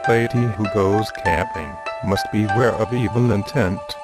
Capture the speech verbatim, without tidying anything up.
lady who goes camping must beware of evil intent.